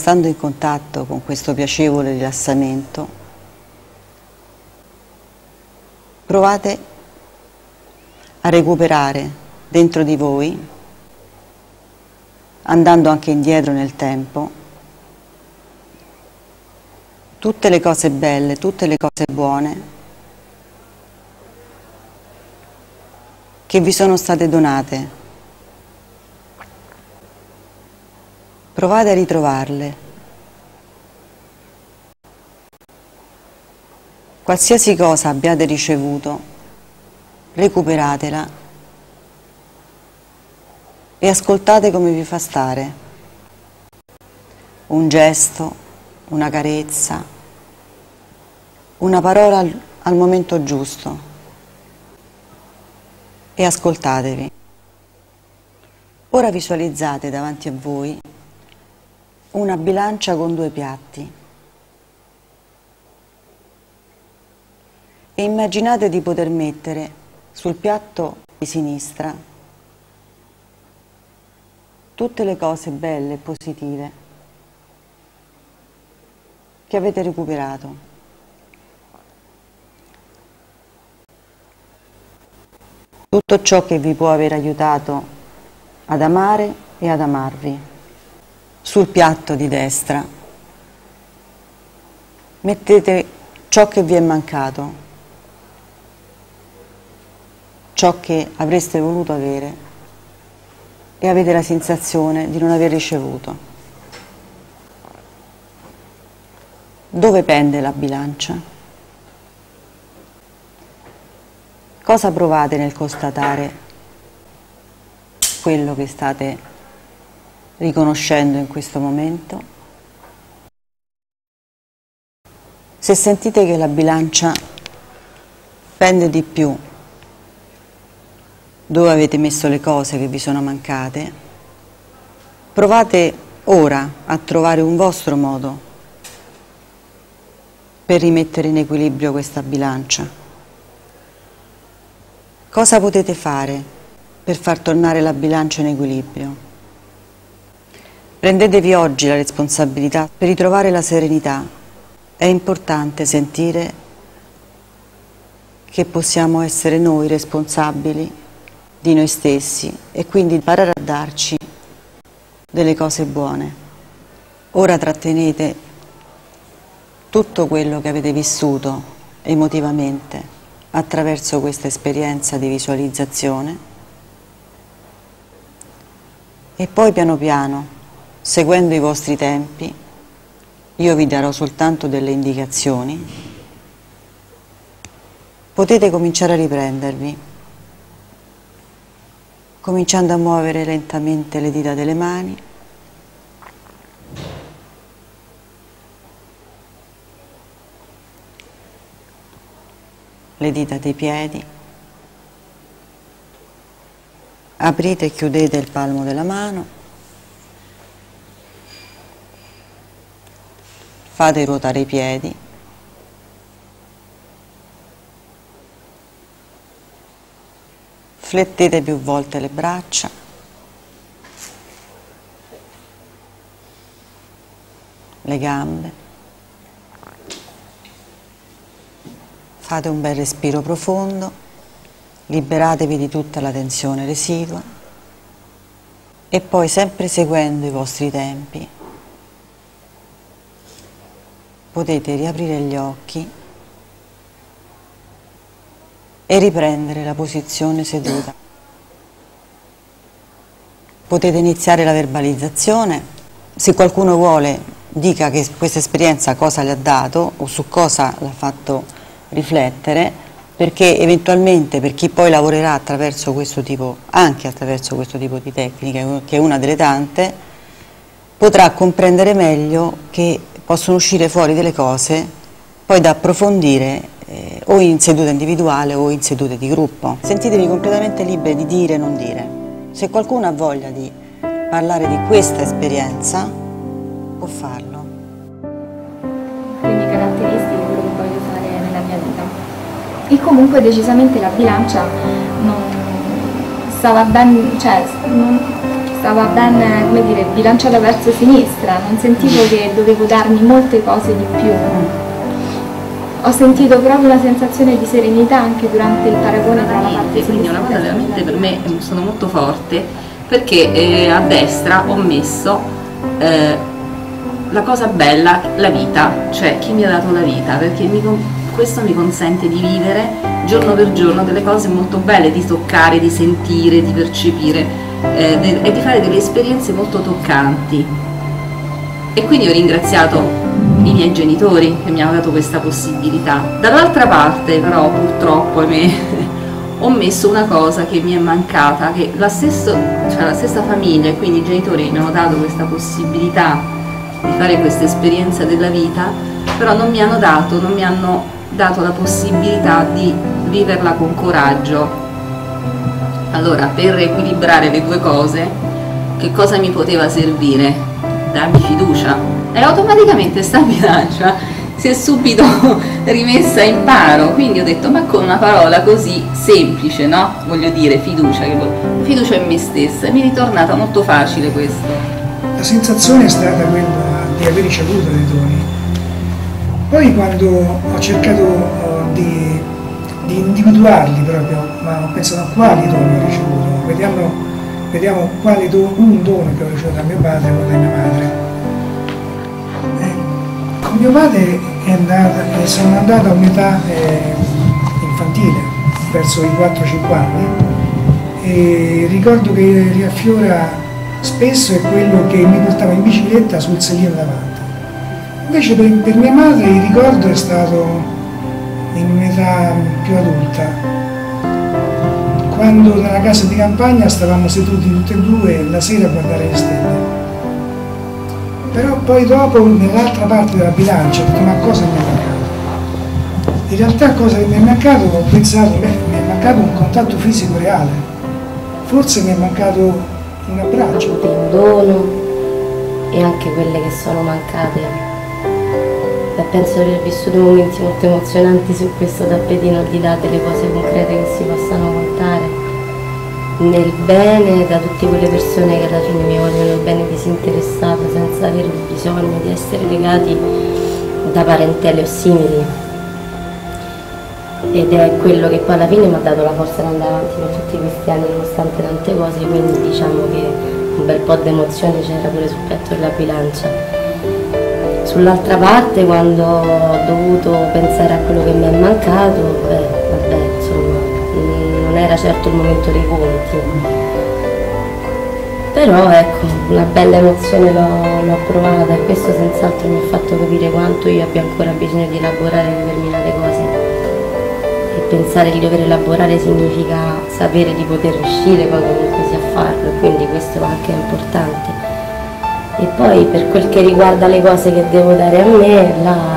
stando in contatto con questo piacevole rilassamento, provate a recuperare dentro di voi, andando anche indietro nel tempo, tutte le cose belle, tutte le cose buone che vi sono state donate. Provate a ritrovarle. Qualsiasi cosa abbiate ricevuto, recuperatela e ascoltate come vi fa stare. Un gesto, una carezza, una parola al momento giusto. E ascoltatevi. Ora visualizzate davanti a voi una bilancia con due piatti e immaginate di poter mettere sul piatto di sinistra tutte le cose belle e positive che avete recuperato. Tutto ciò che vi può aver aiutato ad amare e ad amarvi. Sul piatto di destra mettete ciò che vi è mancato, ciò che avreste voluto avere e avete la sensazione di non aver ricevuto. Dove pende la bilancia? Cosa provate nel constatare quello che state riconoscendo in questo momento? Se sentite che la bilancia pende di più dove avete messo le cose che vi sono mancate, provate ora a trovare un vostro modo per rimettere in equilibrio questa bilancia. Cosa potete fare per far tornare la bilancia in equilibrio? Prendetevi oggi la responsabilità per ritrovare la serenità. È importante sentire che possiamo essere noi responsabili di noi stessi e quindi imparare a darci delle cose buone. Ora trattenete tutto quello che avete vissuto emotivamente attraverso questa esperienza di visualizzazione e poi piano piano, seguendo i vostri tempi, io vi darò soltanto delle indicazioni, potete cominciare a riprendervi, cominciando a muovere lentamente le dita delle mani, le dita dei piedi, aprite e chiudete il palmo della mano, fate ruotare i piedi, flettete più volte le braccia, le gambe, fate un bel respiro profondo, liberatevi di tutta la tensione residua e poi, sempre seguendo i vostri tempi, potete riaprire gli occhi e riprendere la posizione seduta. Potete iniziare la verbalizzazione. Se qualcuno vuole, dica che questa esperienza cosa le ha dato o su cosa l'ha fatto riflettere, perché eventualmente per chi poi lavorerà attraverso questo tipo, anche attraverso questo tipo di tecniche, che è una delle tante, potrà comprendere meglio che possono uscire fuori delle cose poi da approfondire o in seduta individuale o in sedute di gruppo. Sentitevi completamente liberi di dire e non dire. Se qualcuno ha voglia di parlare di questa esperienza, può farlo. Quindi caratteristiche, quello che voglio fare nella mia vita. E comunque decisamente la bilancia non stava ben, cioè stava ben, come dire, bilanciata verso sinistra, non sentivo che dovevo darmi molte cose di più. Ho sentito proprio una sensazione di serenità anche durante il paragone tra la parte quindi sinistra. una cosa veramente per me sono molto forte, perché a destra ho messo la cosa bella, la vita, cioè chi mi ha dato la vita, perché questo mi consente di vivere giorno per giorno delle cose molto belle, di toccare, di sentire, di percepire e di fare delle esperienze molto toccanti. E quindi ho ringraziato i miei genitori che mi hanno dato questa possibilità. Dall'altra parte però purtroppo ho messo una cosa che mi è mancata, che la stessa famiglia e quindi i genitori mi hanno dato questa possibilità di fare questa esperienza della vita, però non mi hanno dato la possibilità di viverla con coraggio. Allora, per equilibrare le due cose, che cosa mi poteva servire? Darmi fiducia, e automaticamente sta bilancia si è subito rimessa in paro, quindi ho detto, ma con una parola così semplice, no? Voglio dire, fiducia in me stessa, e mi è ritornata molto facile questo. La sensazione è stata quella di aver ricevuto dei doni. Poi quando ho cercato di individuarli proprio, ma ho pensato a quali doni ho ricevuto, vediamo un dono che ho ricevuto da mio padre e da mia madre. Con mio padre sono andato a un'età infantile, verso i 4-5 anni, e ricordo che riaffiora spesso è quello che mi portava in bicicletta sul sedile davanti. Invece per mia madre il ricordo è stato in un'età più adulta, quando nella casa di campagna stavamo seduti tutti e due la sera a guardare le stelle. Però poi dopo, nell'altra parte della bilancia, ho detto, ma cosa mi è mancato? In realtà cosa mi è mancato, ho pensato, mi è mancato un contatto fisico reale. Forse mi è mancato un abbraccio. Un dono e anche quelle che sono mancate. E penso di aver vissuto momenti molto emozionanti su questo tappetino, al di là delle cose concrete che si possano contare. Nel bene, da tutte quelle persone che alla fine mi vogliono il bene disinteressato, senza avere bisogno di essere legati da parentele o simili. Ed è quello che poi alla fine mi ha dato la forza di andare avanti per tutti questi anni, nonostante tante cose, quindi diciamo che un bel po' di emozione c'era pure sul piatto della bilancia. Sull'altra parte, quando ho dovuto pensare a quello che mi è mancato, vabbè, insomma, non era certo il momento dei conti, però ecco, una bella emozione l'ho provata, e questo senz'altro mi ha fatto capire quanto io abbia ancora bisogno di elaborare determinate cose, e pensare di dover elaborare significa sapere di poter riuscire poi comunque sia a farlo, quindi questo anche è importante. E poi per quel che riguarda le cose che devo dare a me,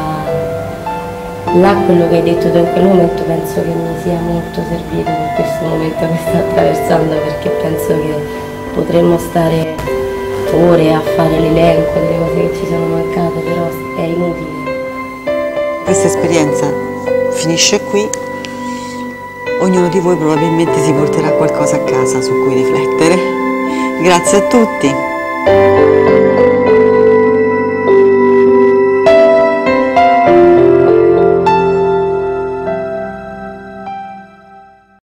là quello che hai detto tu in quel momento penso che mi sia molto servito per questo momento che sto attraversando, perché penso che potremmo stare ore a fare l'elenco delle cose che ci sono mancate, però è inutile. Questa esperienza finisce qui, ognuno di voi probabilmente si porterà qualcosa a casa su cui riflettere. Grazie a tutti.